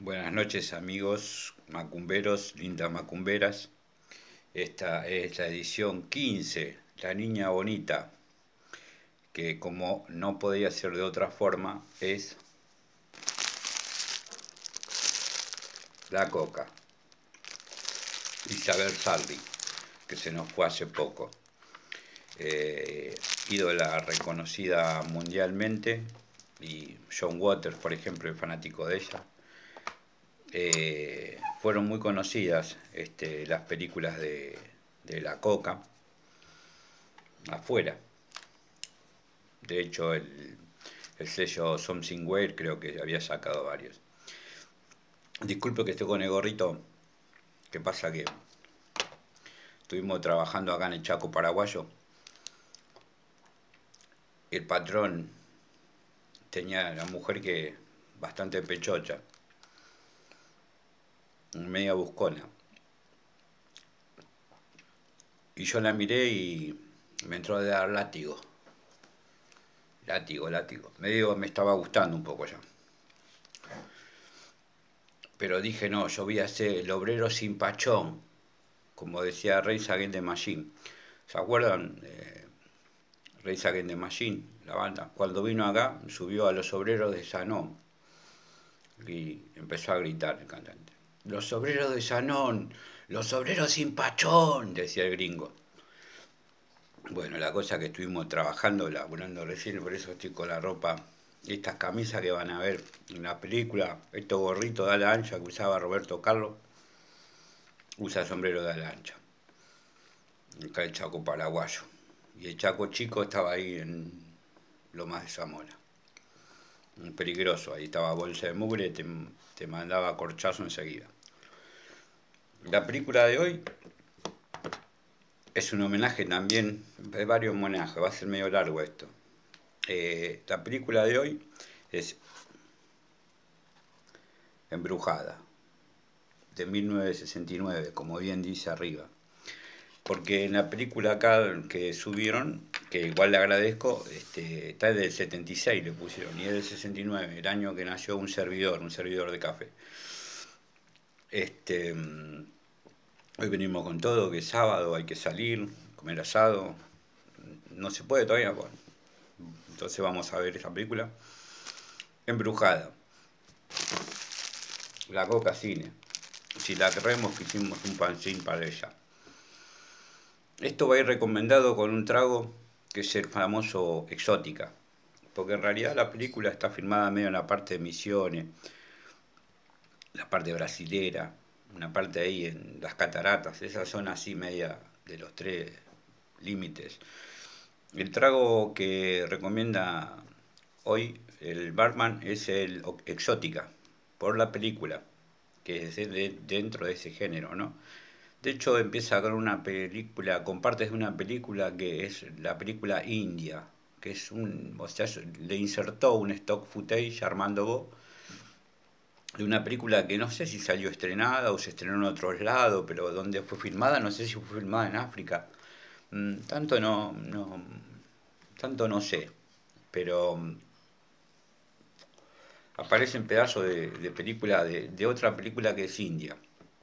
Buenas noches amigos macumberos, lindas macumberas. Esta es la edición 15, La Niña Bonita, que como no podía ser de otra forma es la Coca, Isabel Sarli, que se nos fue hace poco. Ídola reconocida mundialmente, y John Waters, por ejemplo, es fanático de ella. Fueron muy conocidas las películas de la Coca afuera. De hecho, el sello Something Weird creo que había sacado varios. Disculpe que estoy con el gorrito. ¿Qué pasa? Que estuvimos trabajando acá en el Chaco paraguayo. El patrón tenía una mujer que bastante pechocha, media buscona. Y yo la miré y me entró a dar látigo. Látigo. Me estaba gustando un poco ya. Pero dije, no, yo voy a ser el obrero sin pachón, como decía Rage Against the Machine. ¿Se acuerdan? Rage Against the Machine, la banda. Cuando vino acá, subió a los obreros de Sanón y empezó a gritar el cantante. Los obreros de Sanón, los obreros sin pachón, decía el gringo. Bueno, la cosa que estuvimos trabajando, laburando recién, por eso estoy con la ropa, estas camisas que van a ver en la película, estos gorritos de ala ancha que usaba Roberto Carlos, usa sombrero de ala ancha. Acá el Chaco paraguayo. Y el Chaco chico estaba ahí en Lomas de Zamora. Peligroso, ahí estaba bolsa de mugre, te mandaba corchazo enseguida. La película de hoy es un homenaje también, hay varios homenajes, va a ser medio largo esto. La película de hoy es Embrujada, de 1969, como bien dice arriba. Porque en la película acá que subieron, que igual le agradezco, está del 76 le pusieron, y es del 69, el año que nació un servidor de café. Hoy venimos con todo, que es sábado, hay que salir, comer asado. No se puede todavía, bueno. Entonces vamos a ver esa película. Embrujada. La Coca Cine. Si la queremos, que hicimos un pancín para ella. Esto va a ir recomendado con un trago que es el famoso Exótica. Porque en realidad la película está filmada medio en la parte de Misiones, la parte brasilera, una parte ahí en las cataratas, esa zona así media de los tres límites. El trago que recomienda hoy el barman es el Exótica, por la película, que es dentro de ese género, ¿no? De hecho empieza con una película, con partes de una película que es la película India, que es o sea, le insertó un stock footage Armando Bo de una película que no sé si salió estrenada o se estrenó en otros lados, pero donde fue filmada, no sé si fue filmada en África. Tanto tanto no sé, pero aparecen pedazos de película, de otra película que es India.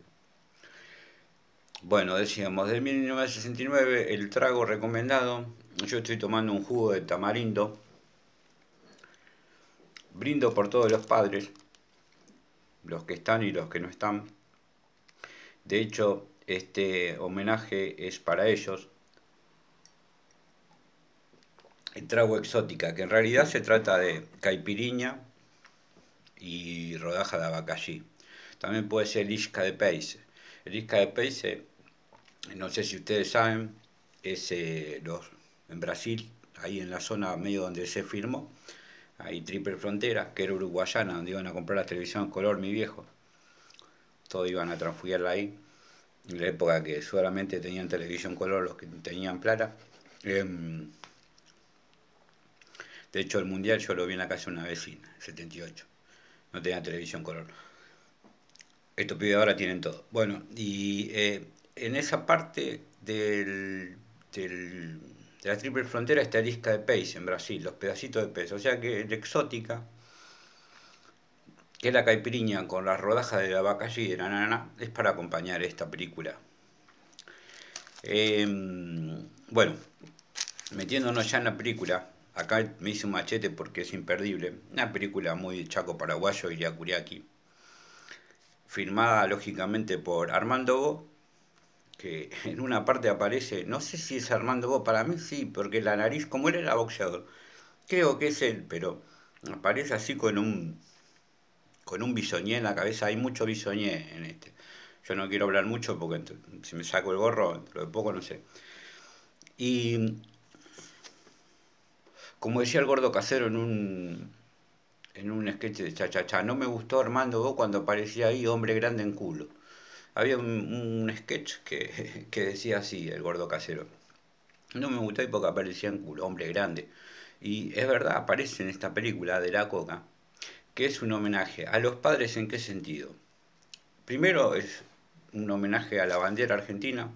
Bueno, decíamos, de 1969, el trago recomendado. Yo estoy tomando un jugo de tamarindo. Brindo por todos los padres, los que están y los que no están. De hecho, este homenaje es para ellos. El trago exótica, que en realidad se trata de caipiriña y rodaja de abacallí. También puede ser isca de peixe. El isca de peixe, no sé si ustedes saben, es en Brasil, ahí en la zona medio donde se filmó, ahí Triple Frontera, que era uruguayana, donde iban a comprar la televisión color mi viejo. Todos iban a transfugiarla ahí, en la época que seguramente tenían televisión color los que tenían plata. De hecho, el mundial yo lo vi en la casa de una vecina, 78. No tenía televisión color. Estos pibes ahora tienen todo. Bueno, y en esa parte de la triple frontera está el isca de peixe en Brasil, los pedacitos de pez. O sea que el exótica que la caipiriña con las rodajas de abacalli y de banana es para acompañar esta película. Bueno, metiéndonos ya en la película, acá me hice un machete porque es imperdible. Una película muy chaco paraguayo, Iriakuriaki, filmada lógicamente por Armando Bo, que en una parte aparece, no sé si es Armando Bo, para mí sí, porque la nariz, como él era boxeador, creo que es él, pero aparece así con un bisoñé en la cabeza. Hay mucho bisoñé en este. Yo no quiero hablar mucho porque si me saco el gorro, dentro de poco no sé. Y como decía el gordo casero en un sketch de Cha Cha Cha, no me gustó Armando Bo cuando aparecía ahí hombre grande en culo. Había un sketch que decía así, el gordo casero. No me gustó y porque aparecía en culo, hombre grande. Y es verdad, aparece en esta película de La Coca, que es un homenaje a los padres. ¿En qué sentido? Primero es un homenaje a la bandera argentina,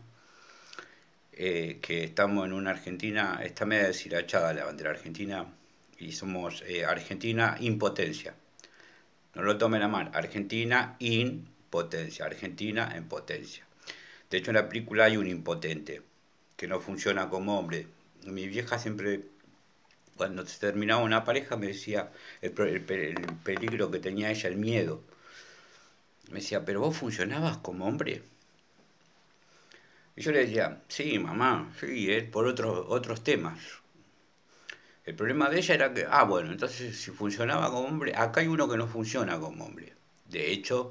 que estamos en una Argentina, está media deshilachada la bandera argentina, y somos Argentina impotencia. No lo tomen a mal, Argentina impotencia, Argentina en potencia. De hecho en la película hay un impotente que no funciona como hombre. Mi vieja siempre, cuando se terminaba una pareja, me decía el peligro que tenía ella, el miedo. Me decía, pero vos funcionabas como hombre. Y yo le decía, sí, mamá, sí, por otros temas. El problema de ella era que, bueno, entonces si funcionaba como hombre, acá hay uno que no funciona como hombre. De hecho,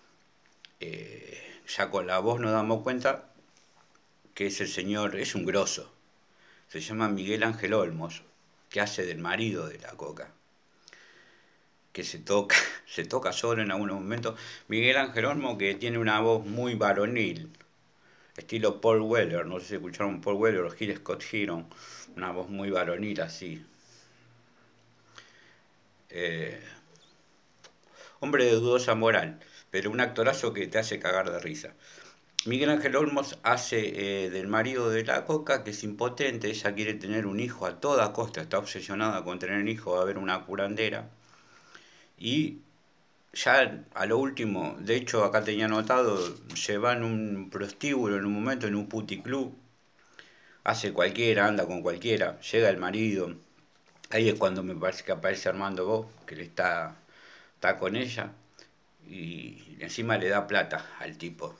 ya con la voz nos damos cuenta que ese señor es un grosso. Se llama Miguel Ángel Olmos, que hace del marido de la Coca, que se toca solo en algunos momentos. Miguel Ángel Olmos, que tiene una voz muy varonil, estilo Paul Weller, no sé si escucharon Paul Weller o Gil Scott Heron, una voz muy varonil así. Eh, Hombre de dudosa moral, pero un actorazo que te hace cagar de risa. Miguel Ángel Olmos hace del marido de la Coca, que es impotente, ella quiere tener un hijo a toda costa, está obsesionada con tener un hijo, va a haber una curandera. Y ya a lo último, de hecho acá tenía anotado, se va en un prostíbulo en un momento, en un puticlub, hace cualquiera, anda con cualquiera, llega el marido, ahí es cuando me parece que aparece Armando Bo, que está con ella, y encima le da plata al tipo,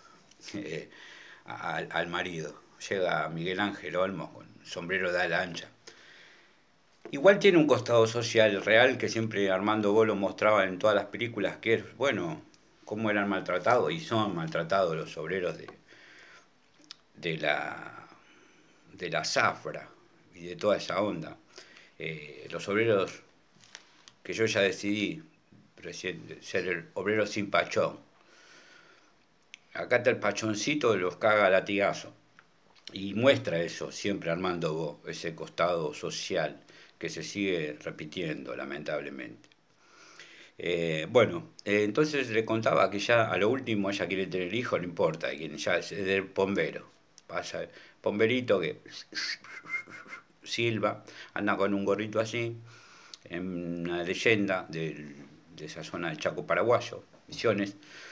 al marido. Llega Miguel Ángel Olmos con sombrero de ala ancha. Igual tiene un costado social real que siempre Armando Bolo mostraba en todas las películas, que es, bueno, cómo eran maltratados y son maltratados los obreros de la, de la zafra y de toda esa onda. Los obreros que yo ya decidí ser el obrero sin pachón. Acá está el pachoncito, los caga a latigazo. Y muestra eso siempre Armando Bo, ese costado social que se sigue repitiendo lamentablemente. Bueno, entonces le contaba que ya a lo último ella quiere tener hijo, no importa, quien ya es del bombero. Pasa el bomberito que silba, anda con un gorrito así, en una leyenda de esa zona del Chaco paraguayo, Misiones,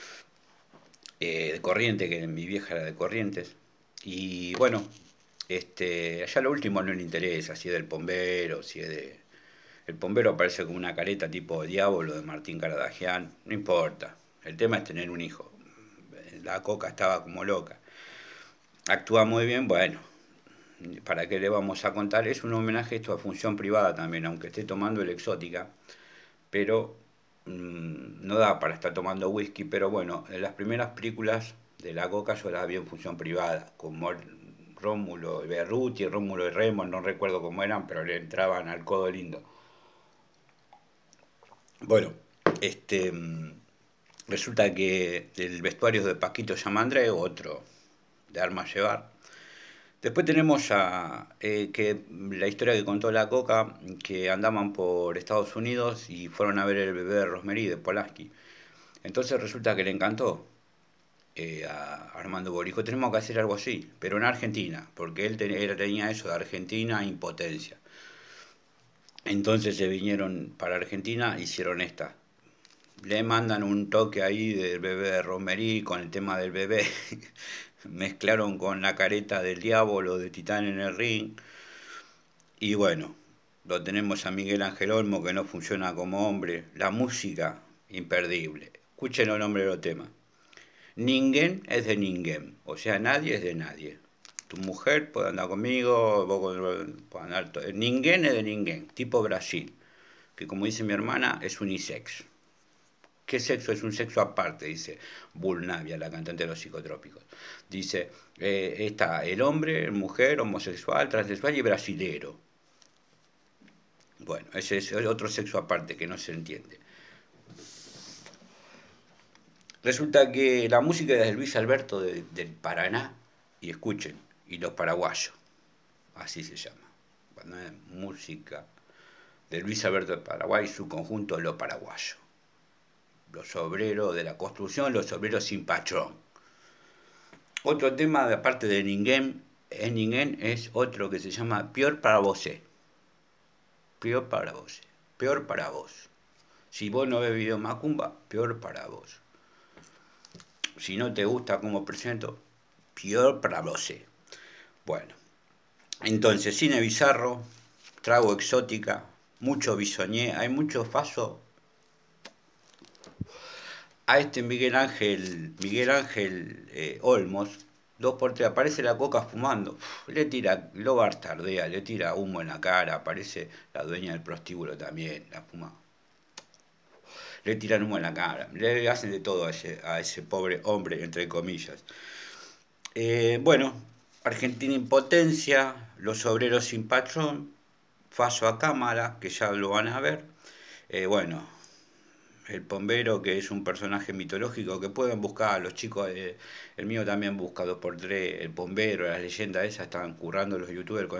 de Corrientes, que mi vieja era de Corrientes. Y bueno, allá lo último no le interesa, si es del bombero, si es de... El bombero aparece con una careta tipo Diablo de Martín Caradagian, no importa. El tema es tener un hijo. La Coca estaba como loca. Actúa muy bien, bueno, ¿para qué le vamos a contar? Es un homenaje esto a Función Privada también, aunque esté tomando el Exótica, pero no da para estar tomando whisky. Pero bueno, en las primeras películas de la Coca yo las vi en Función Privada, como Rómulo Berruti, Rómulo y Remo, no recuerdo cómo eran, pero le entraban al codo lindo. Bueno, este, resulta que el vestuario es de Paquito Yamandré, otro de armas llevar. Después tenemos que la historia que contó la Coca, que andaban por Estados Unidos y fueron a ver el bebé de Rosemary de Polanski. Entonces resulta que le encantó a Armando Borijo. Tenemos que hacer algo así, pero en Argentina, porque él tenía eso de Argentina impotencia. Entonces se vinieron para Argentina, hicieron esta. le mandan un toque ahí del bebé de Romerí con el tema del bebé. Mezclaron con la careta del diablo de Titán en el ring. Y bueno, lo tenemos a Miguel Ángel Olmo que no funciona como hombre. La música, imperdible. Escuchen los nombres de los temas. Ningún es de ningún, o sea, nadie es de nadie. Tu mujer puede andar conmigo, vos podés andar. Ningún es de ningún, tipo Brasil, que como dice mi hermana, es unisex. ¿Qué sexo? Es un sexo aparte, dice Bulnavia, la cantante de los psicotrópicos. Dice, está el hombre, mujer, homosexual, transexual y brasilero. Bueno, ese es otro sexo aparte que no se entiende. Resulta que la música es de Luis Alberto del Paraná, y escuchen, y los paraguayos, así se llama. Cuando es música de Luis Alberto del Paraguay, su conjunto Los Paraguayos. Los obreros de la construcción, los obreros sin patrón. Otro tema, aparte de Ningún, es otro que se llama Peor para vosé. Peor para vos. Peor para vos. Si vos no ves video Macumba, peor para vos. Si no te gusta cómo presento, peor para vos. Bueno, entonces cine bizarro, trago exótica, mucho bisoñé, hay mucho faso. A este Miguel Ángel Olmos, 2x3, aparece la coca fumando, le tira, lo bastardea, le tira humo en la cara, aparece la dueña del prostíbulo también, la fuma. Le tiran humo en la cara, le hacen de todo a ese pobre hombre, entre comillas. Bueno, Argentina impotencia, los obreros sin patrón, Faso a cámara, que ya lo van a ver. Bueno, el bombero, que es un personaje mitológico que pueden buscar los chicos, el mío también busca 2x3, el bombero, las leyendas esas, estaban currando los youtubers con